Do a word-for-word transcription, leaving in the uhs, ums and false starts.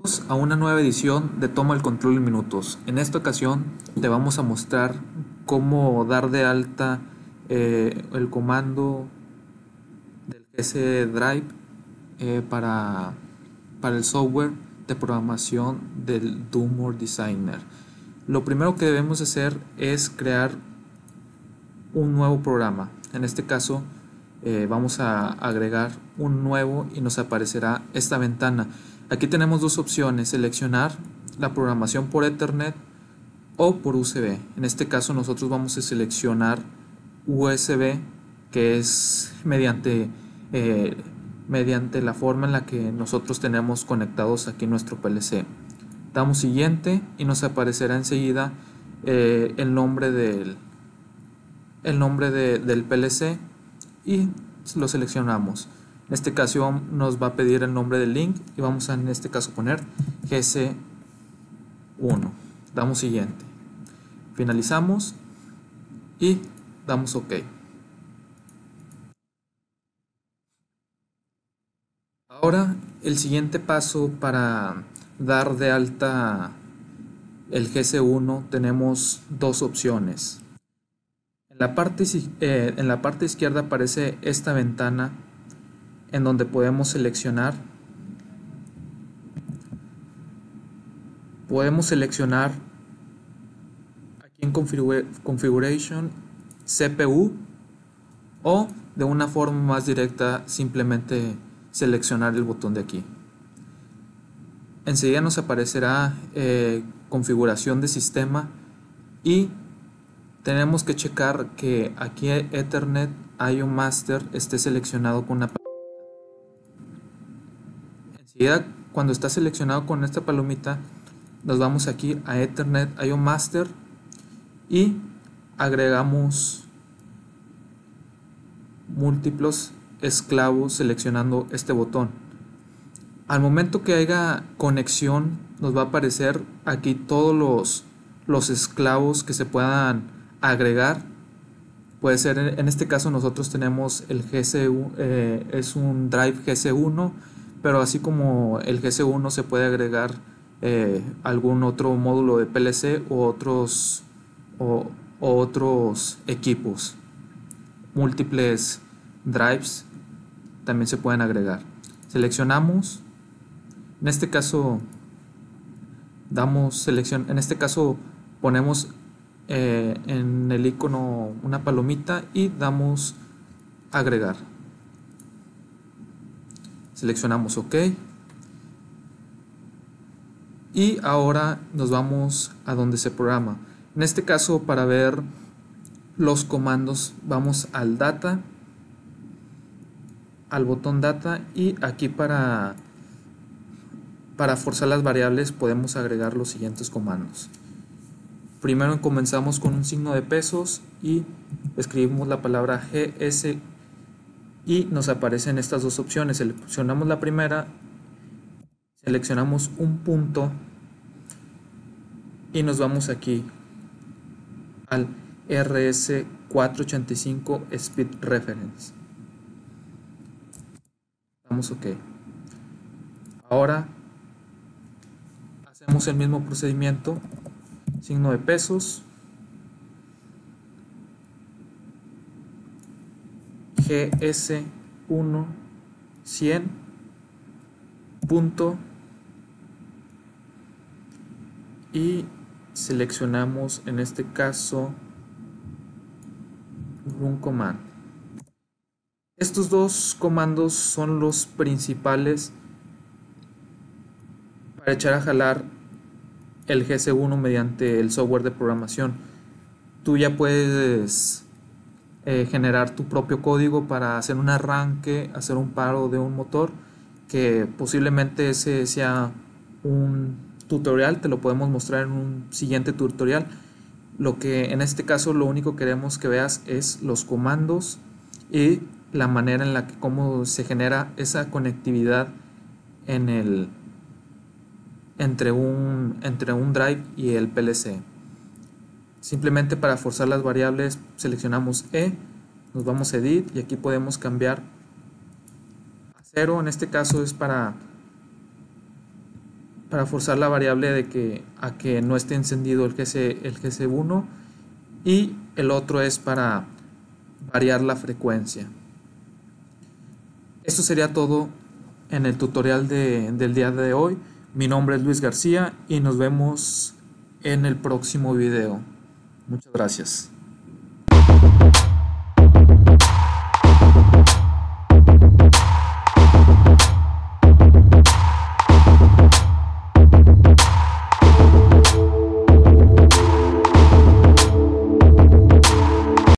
A una nueva edición de Toma el Control en Minutos. En esta ocasión te vamos a mostrar cómo dar de alta eh, el comando del G S Drive eh, para, para el software de programación del Dumor Designer. Lo primero que debemos hacer es crear un nuevo programa. En este caso eh, vamos a agregar un nuevo y nos aparecerá esta ventana. Aquí tenemos dos opciones: seleccionar la programación por Ethernet o por U S B. En este caso nosotros vamos a seleccionar U S B, que es mediante, eh, mediante la forma en la que nosotros tenemos conectados aquí nuestro P L C. Damos siguiente y nos aparecerá enseguida eh, el nombre del, el nombre de, del P L C y lo seleccionamos. En este caso nos va a pedir el nombre del link y vamos a en este caso poner G S uno. Damos siguiente. Finalizamos y damos OK. Ahora el siguiente paso para dar de alta el G S uno tenemos dos opciones. En la parte, eh, en la parte izquierda aparece esta ventana en donde podemos seleccionar podemos seleccionar aquí en Configuration C P U o de una forma más directa simplemente seleccionar el botón de aquí. Enseguida nos aparecerá eh, configuración de sistema y tenemos que checar que aquí Ethernet I O Master esté seleccionado con una palomita. Enseguida, cuando está seleccionado con esta palomita, nos vamos aquí a Ethernet I O Master y agregamos múltiplos esclavos seleccionando este botón. Al momento que haya conexión, nos va a aparecer aquí todos los, los esclavos que se puedan agregar. Puede ser, en este caso nosotros tenemos el G S uno, eh, es un drive G S uno, pero así como el G S uno se puede agregar eh, algún otro módulo de P L C u otros, o, o otros equipos. Múltiples drives también se pueden agregar. Seleccionamos, en este caso damos selección, en este caso ponemos eh, en el icono una palomita y damos agregar. Seleccionamos OK y ahora nos vamos a donde se programa. En este caso, para ver los comandos, vamos al data, al botón data, y aquí para para forzar las variables podemos agregar los siguientes comandos. Primero comenzamos con un signo de pesos y escribimos la palabra G S y nos aparecen estas dos opciones. Seleccionamos la primera, seleccionamos un punto y nos vamos aquí al R S cuatrocientos ochenta y cinco Speed Reference. Damos OK. Ahora hacemos el mismo procedimiento, signo de pesos, G S uno cien, punto, y seleccionamos en este caso run command. Estos dos comandos son los principales para echar a jalar el G S uno mediante el software de programación. Tú ya puedes eh, generar tu propio código para hacer un arranque, hacer un paro de un motor, que posiblemente ese sea un tutorial, te lo podemos mostrar en un siguiente tutorial. Lo que en este caso lo único que queremos que veas es los comandos y la manera en la que cómo se genera esa conectividad en el entre un, entre un drive y el P L C. Simplemente para forzar las variables seleccionamos E, nos vamos a Edit y aquí podemos cambiar a cero. En este caso es para para forzar la variable de que, a que no esté encendido el G C, el G C uno, y el otro es para variar la frecuencia. Esto sería todo en el tutorial de, del día de hoy. Mi nombre es Luis García y nos vemos en el próximo video. Muchas gracias.